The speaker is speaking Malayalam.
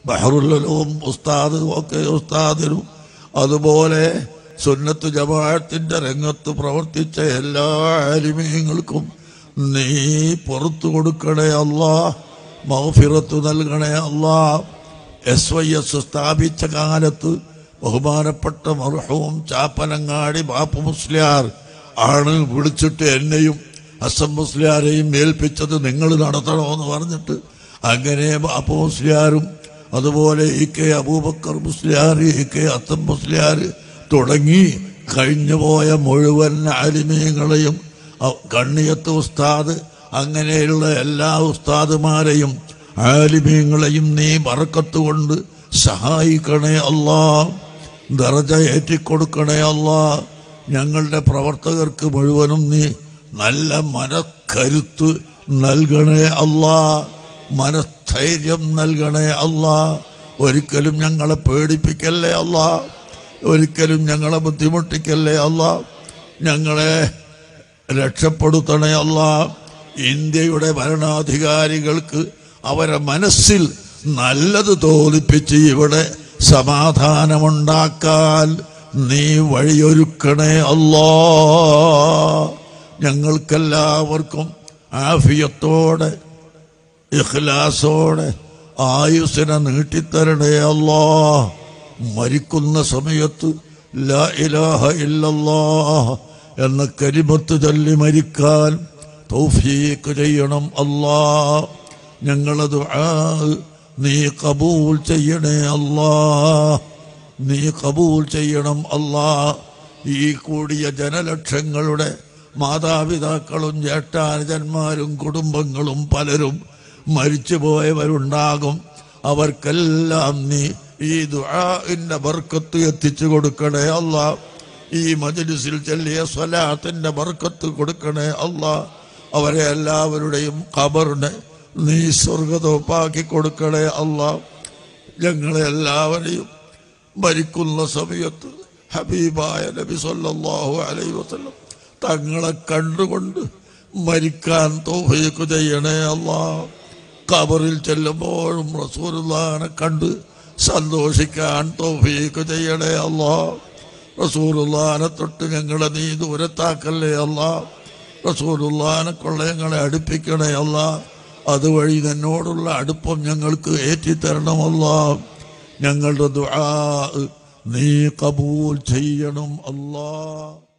ബഹറുൽ ഉലൂം ഉസ്താദും ഒക്കെ ഉസ്താദിനും അതുപോലെ സുന്നത്ത് ജമാഅത്തിന്റെ രംഗത്ത് പ്രവർത്തിച്ച എല്ലാ ആലിമീങ്ങൾക്കും നീ പുറത്തു കൊടുക്കണേ അല്ലാ, മഗ്ഫിറത്ത് നൽകണേ അല്ലാ. SYS സ്ഥാപിച്ച കാലത്ത് ബഹുമാനപ്പെട്ട മർഹൂം ചാപ്പനങ്ങാടി ബാപ്പു മുസ്ലിയാർ ആണ് വിളിച്ചിട്ട് എന്നെയും ഹസൻ മുസ്ലിയാരെയും ഏൽപ്പിച്ചത് നിങ്ങൾ നടത്തണമെന്ന് പറഞ്ഞിട്ട്. അങ്ങനെ ബാപ്പു മുസ്ലിയാരും അതുപോലെ EK അബൂബക്കർ മുസ്ലിയാർ, EK ഹസൻ മുസ്ലിയാർ തുടങ്ങി കഴിഞ്ഞുപോയ മുഴുവൻ ആലിമീങ്ങളെയും കണ്ണിയത്ത് ഉസ്താദ് അങ്ങനെയുള്ള എല്ലാ ഉസ്താദുമാരെയും ആലിമീങ്ങളെയും നീ ബറക്കത്ത് കൊണ്ട് സഹായിക്കണേ അല്ലാ, ദറജ ഏറ്റിക്കൊടുക്കണേ അല്ലാ. ഞങ്ങളുടെ പ്രവർത്തകർക്ക് മുഴുവനും നീ നല്ല മനക്കരുത്ത് നൽകണേ അല്ലാ, മനസ്ഥൈര്യം നൽകണേ അല്ലാ. ഒരിക്കലും ഞങ്ങളെ പേടിപ്പിക്കല്ലേ അല്ലാ, ഒരിക്കലും ഞങ്ങളെ ബുദ്ധിമുട്ടിക്കല്ലേ അല്ലാ. ഞങ്ങളെ രക്ഷപ്പെടുത്തണേ അല്ലാ. ഇന്ത്യയുടെ ഭരണാധികാരികൾക്ക് അവരെ മനസ്സിൽ നല്ലത് തോന്നിപ്പിച്ച് ഇവിടെ സമാധാനമുണ്ടാക്കാൻ നീ വഴിയൊരുക്കണേ അല്ലാ. ഞങ്ങൾക്കെല്ലാവർക്കും ആഫിയത്തോടെ ഇഖ്ലാസോടെ ആയുസ്സിനെ നീട്ടിത്തരണേ അല്ലാ. മരിക്കുന്ന സമയത്ത് ലാ ഇലാഹ ഇല്ലല്ലാഹ് എന്ന കലിമത്ത് ചൊല്ലി മരിക്കാൻ തൗഫീഖ് ചെയ്യണം അല്ലാ. ഞങ്ങളെ ദുആ നീ ഖബൂൽ ചെയ്യണേ അല്ലാ, നീ ഖബൂൽ ചെയ്യണം അല്ലാ. ഈ കൂടിയ ജനലക്ഷങ്ങളുടെ മാതാപിതാക്കളും ജ്യേഷ്ഠാനുജന്മാരും കുടുംബങ്ങളും പലരും മരിച്ചുപോയവരുണ്ടാകും. അവർക്കെല്ലാം നീ ഈ ദുആഇന്റെ ബർക്കത്ത് എത്തിച്ചു കൊടുക്കണേ അല്ലാ. ഈ മജ്ലിസിൽ ചൊല്ലിയ സ്വലാത്തിന്റെ ബർക്കത്ത് കൊടുക്കണേ അല്ലാ. അവരെ എല്ലാവരുടെയും ഖബറിനെ നീ സ്വർഗതോപ്പാക്കി കൊടുക്കണേ അല്ലാ. ഞങ്ങളെ എല്ലാവരെയും മരിക്കുന്ന സമയത്ത് ഹബീബായ നബി സല്ലല്ലാഹു അലൈഹി വസല്ലം തങ്ങളെ കണ്ടുകൊണ്ട് മരിക്കാൻ തൗഫീഖ് ചെയ്യണേ അല്ലാ. ഖബറിൽ ചെല്ലുമ്പോഴും റസൂലുള്ളാഹിനെ കണ്ട് സന്തോഷിക്കാൻ തൗഫീഖ് ചെയ്യണേ അല്ലാ. റസൂലുള്ളാഹിനെ തൊട്ട് ഞങ്ങളെ നീ ദൂരത്താക്കല്ലേ അല്ലാ. റസൂലുള്ളാഹിനെ കൊള്ള ഞങ്ങളെ അടുപ്പിക്കണേ അല്ലാ. അതുവഴി നിന്നോടുള്ള അടുപ്പം ഞങ്ങൾക്ക് ഏറ്റിത്തരണമല്ലാ. ഞങ്ങളുടെ ദുആ നീ ഖബൂൽ ചെയ്യണം അല്ലാ.